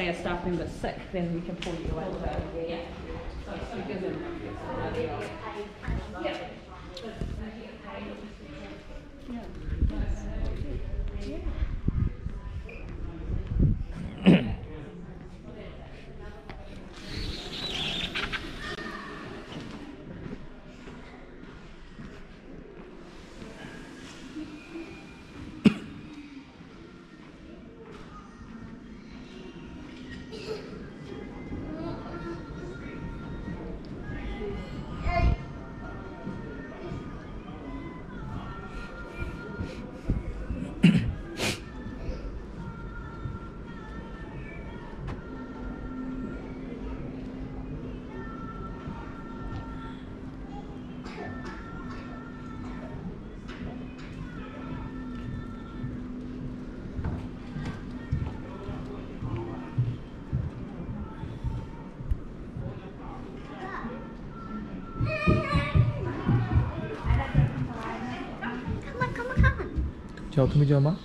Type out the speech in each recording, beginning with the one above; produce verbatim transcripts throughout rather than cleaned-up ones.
say a staff member's sick, then we can pull you into, yeah. So it gives them yeah. Chào Thumi cho má.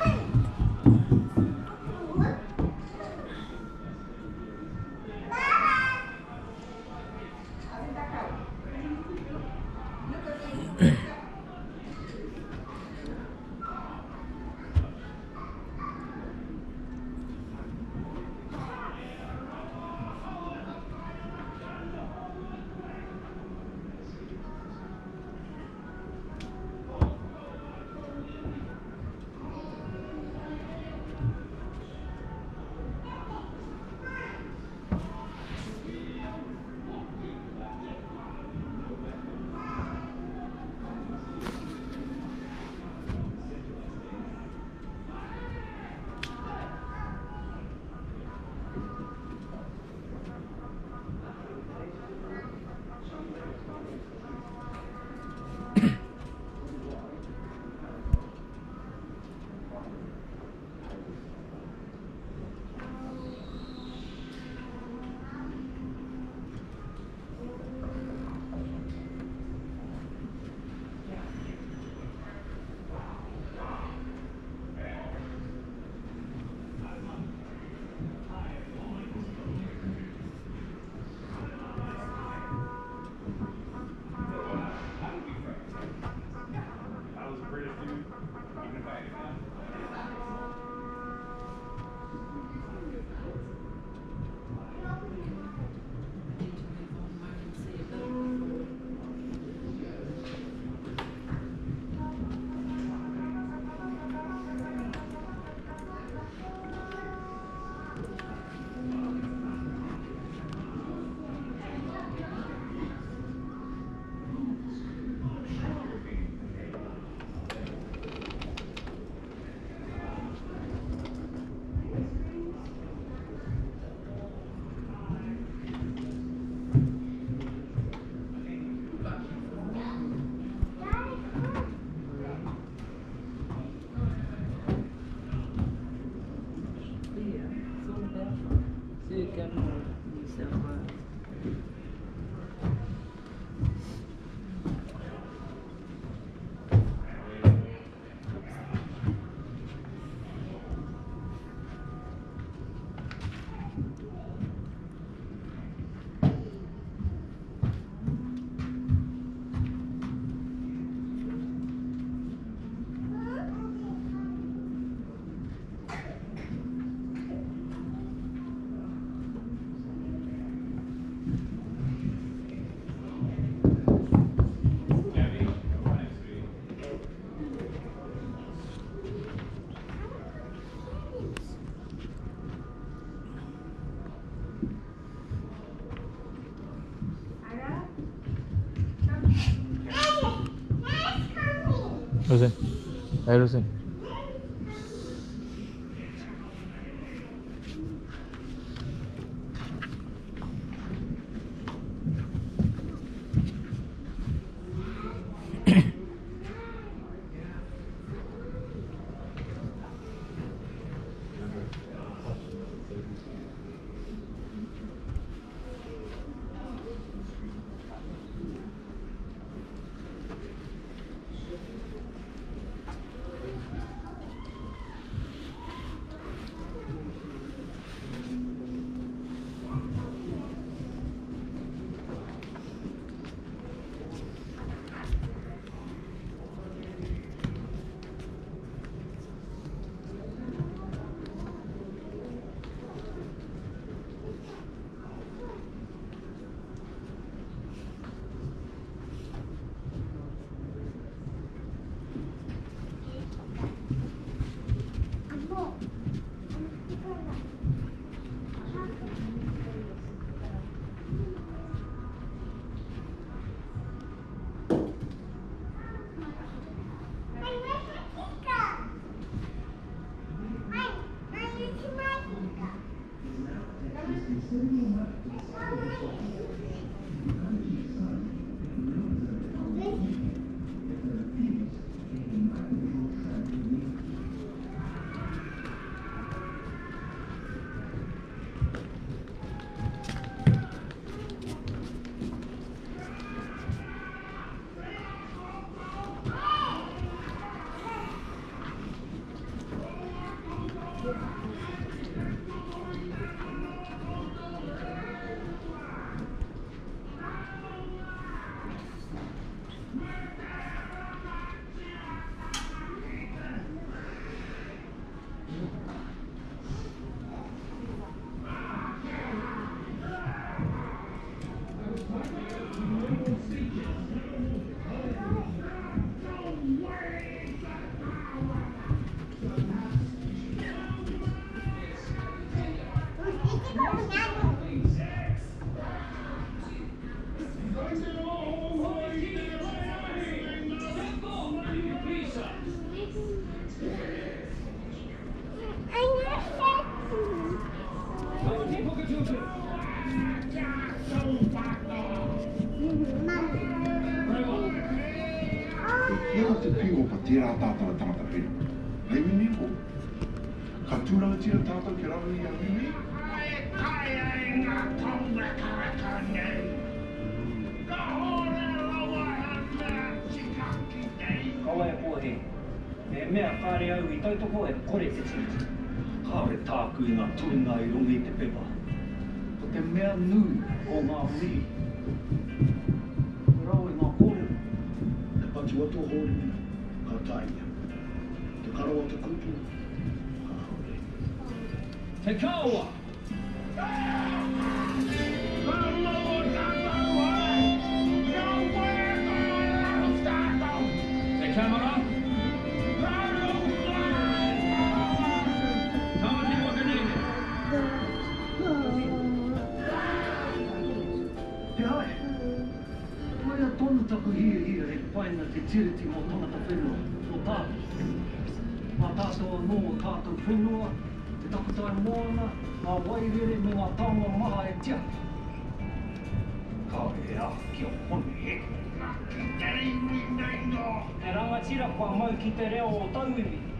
Rosen, hey Rosen. ka te pingo pa tērā tātara tangata pere. Hei mimi ko. Ka tūranga tira tātou ke rawa i a mimi. Ai kai ai ngā tonga karaka nei. Ka hore rawa e mea tikaki nei. Kawa e pohe. E mea kāre au i tautoko e kore te tiri. Kāre tāku i ngā turinga i rongi te pepa. Ko te mea nui o ngā uri. Rau i ngā kōrero. Te patu ato hori mina. Ka tāia. Te karawa te kupu. Ka hore. Te kaua! Te camera! Te hae, koe a tonu taku hia hia he whaina te tiriti mō tangata whenua, mō tātu. Mā tātou anō o tātou whenua, te takutai moana, ngā wairere me ngā taonga maha e tia. Kaore he aha ki o hone he. E rangatira kua mau ki te reo o tauiwi.